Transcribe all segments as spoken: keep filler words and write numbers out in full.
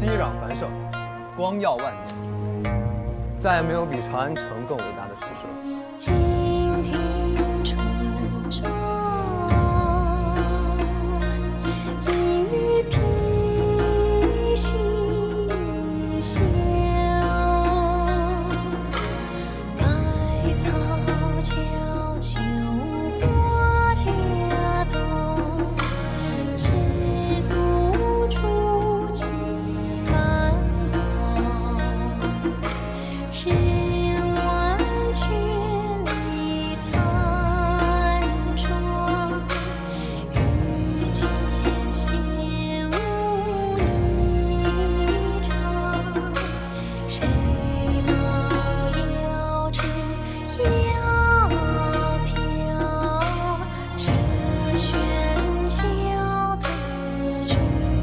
熙攘繁盛，光耀万年，再也没有比长安城更伟大的城市了。 倾听春潮，一语披细笑，百草悄秋花家冬，只独筑几满光。日晚却离残妆，欲见仙舞霓裳。谁道遥知窈窕，这喧嚣的君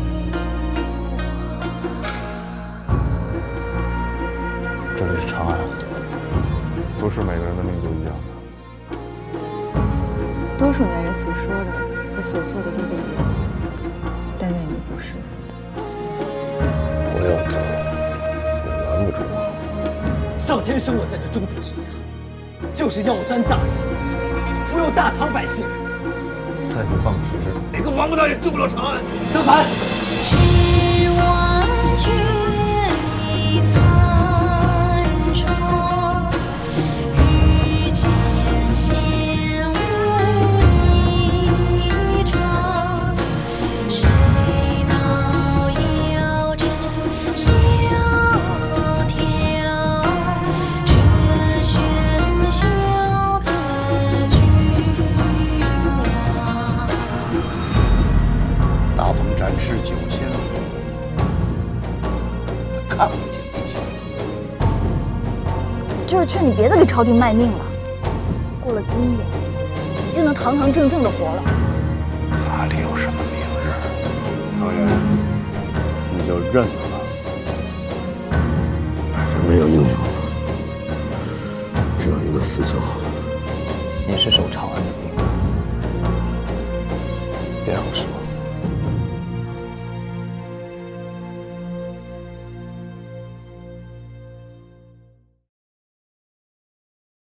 王。 这里是长安，不是每个人的命都一样的。 多数男人所说的和所做的都不一样，但愿你不是。 我要走，也拦不住我。 上天生我在这中天之下，就是要我担大任，扶佑大唐百姓。 在你棒时，哪个王八蛋也救不了长安。 上盘。 日晚却离残妆，欲见仙舞霓裳。谁道遥知窈窕，这喧嚣的君王。 大鹏展翅九千里，看不见地球。 就是劝你别再给朝廷卖命了。过了今夜，你就能堂堂正正的活了。 哪里有什么明日？唐元，你就认了吧。人没有英雄，只有一个死囚。 你是守长安的兵，别让我失望。